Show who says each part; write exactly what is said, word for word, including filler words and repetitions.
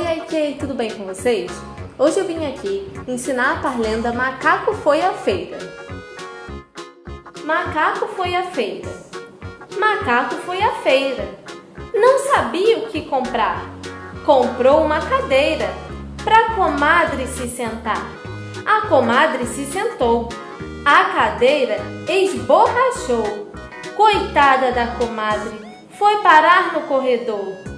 Speaker 1: Oi, Aikei, tudo bem com vocês? Hoje eu vim aqui ensinar a parlenda Macaco foi à feira. Macaco foi à feira. Macaco foi à feira. Não sabia o que comprar. Comprou uma cadeira para a comadre se sentar. A comadre se sentou. A cadeira esborrachou. Coitada da comadre, foi parar no corredor.